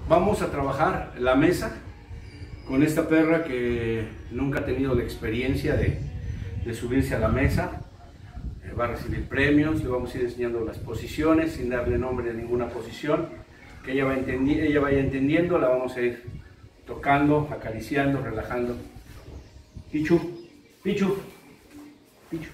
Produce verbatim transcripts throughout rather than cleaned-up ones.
Vamos a trabajar la mesa con esta perra que nunca ha tenido la experiencia de, de subirse a la mesa. Eh, va a recibir premios, le vamos a ir enseñando las posiciones sin darle nombre a ninguna posición, que ella, va entendi ella vaya entendiendo. La vamos a ir tocando, acariciando, relajando. Pichu, Pichu, Pichu.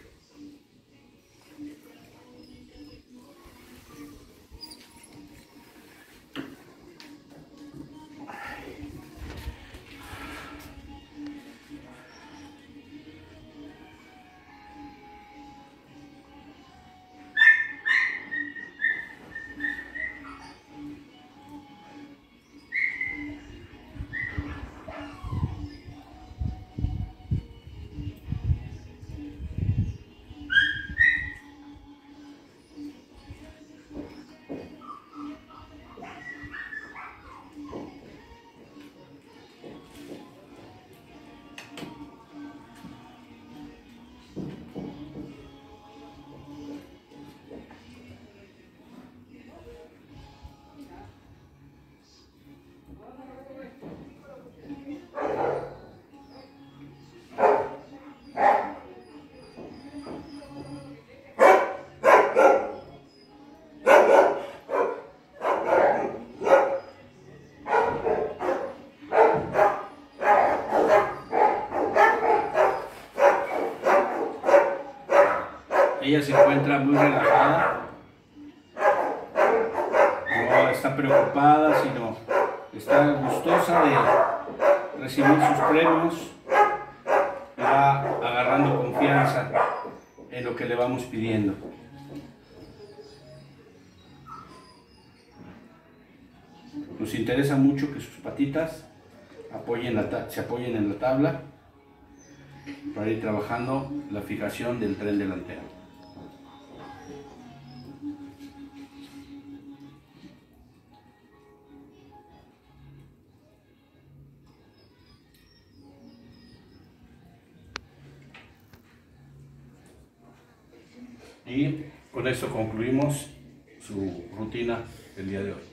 Ella se encuentra muy relajada, no está preocupada, sino está gustosa de recibir sus premios, va agarrando confianza en lo que le vamos pidiendo. Nos interesa mucho que sus patitas apoyen la se apoyen en la tabla para ir trabajando la fijación del tren delantero. Y con esto concluimos su rutina del día de hoy.